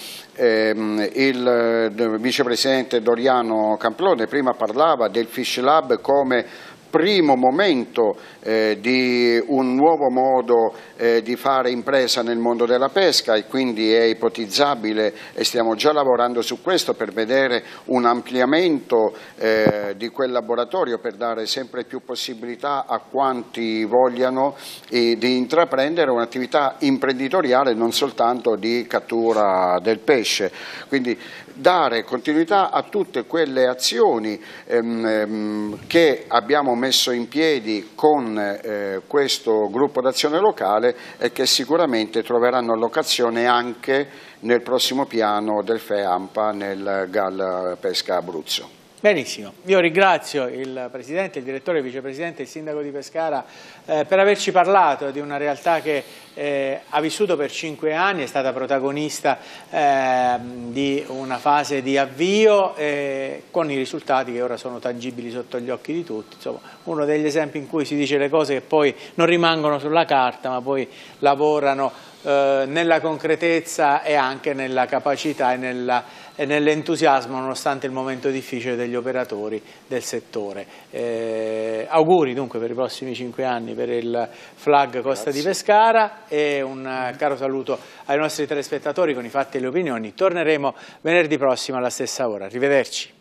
Il vicepresidente Doriano Camplone prima parlava del Fish Lab come primo momento di un nuovo modo di fare impresa nel mondo della pesca, e quindi è ipotizzabile, e stiamo già lavorando su questo, per vedere un ampliamento di quel laboratorio, per dare sempre più possibilità a quanti vogliano di intraprendere un'attività imprenditoriale, non soltanto di cattura del pesce. Quindi dare continuità a tutte quelle azioni che abbiamo messo in piedi con questo gruppo d'azione locale, e che sicuramente troveranno allocazione anche nel prossimo piano del FEAMPA nel GAL Pesca Abruzzo. Benissimo, io ringrazio il Presidente, il Direttore, il Vicepresidente e il Sindaco di Pescara per averci parlato di una realtà che ha vissuto per 5 anni, è stata protagonista di una fase di avvio con i risultati che ora sono tangibili sotto gli occhi di tutti. Insomma, uno degli esempi in cui si dice le cose che poi non rimangono sulla carta ma poi lavorano nella concretezza e anche nella capacità e nell'entusiasmo, nonostante il momento difficile degli operatori del settore. Auguri dunque per i prossimi 5 anni per il FLAG Costa di Pescara, e un caro saluto ai nostri telespettatori con i fatti e le opinioni. Torneremo venerdì prossimo alla stessa ora. Arrivederci.